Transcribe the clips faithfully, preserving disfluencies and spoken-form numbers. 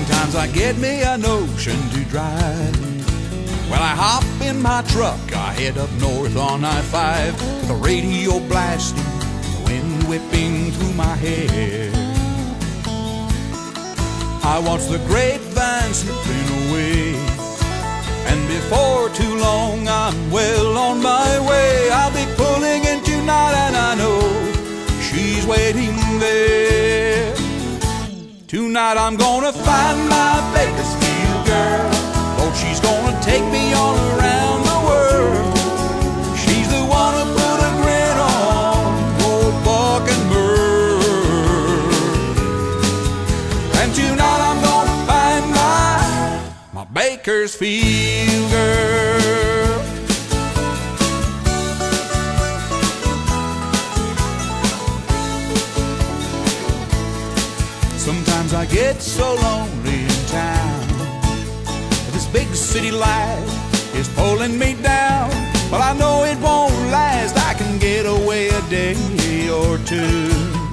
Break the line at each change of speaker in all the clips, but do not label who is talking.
Sometimes I get me a notion to drive. Well, I hop in my truck, I head up north on I five, with the radio blasting, the wind whipping through my hair. I watch the grapevine slipping away, and before too long I'm well on my way. I'll be pulling in tonight and I know she's waiting there. Tonight I'm gonna find my Bakersfield girl. Oh, she's gonna take me all around the world. She's the one who put a grin on old Buck and Merle. And tonight I'm gonna find my, my Bakersfield girl. Sometimes I get so lonely in town. This big city life is pulling me down, but I know it won't last. I can get away a day or two.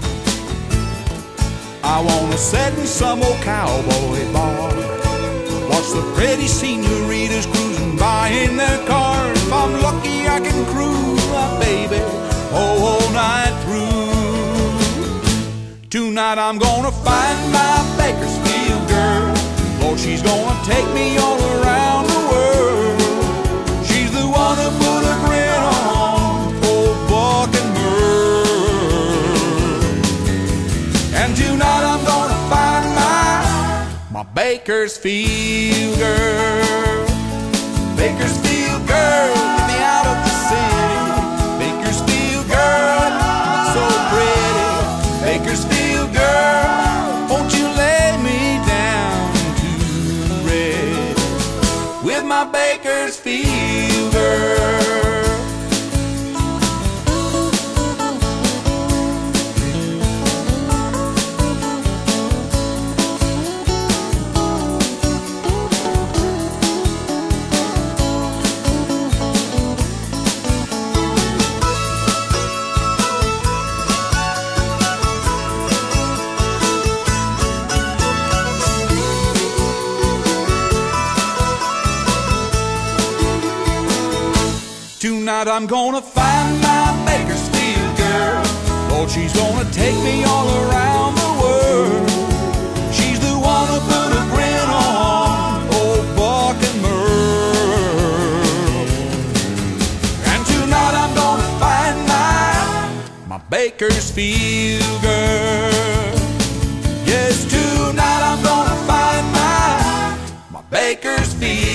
I wanna sit in some old cowboy bar, watch the pretty senoritas cruising by in their cars. If I'm lucky I can cruise my baby all night through. Tonight I'm gonna find my Bakersfield girl. Lord, she's gonna take me all around the world. She's the one who put a grin on old Buck and Merle. And tonight I'm gonna find my, my Bakersfield girl. Bakersfield girl, get me out of the city. Bakersfield girl, so pretty. Bakersfield girl, won't you lay me down to rest with my Bakersfield girl. Tonight I'm gonna find my Bakersfield girl. Lord, she's gonna take me all around the world. She's the one who put a grin on old Buck and Merle. And tonight I'm gonna find my, my Bakersfield girl. Yes, tonight I'm gonna find my, my Bakersfield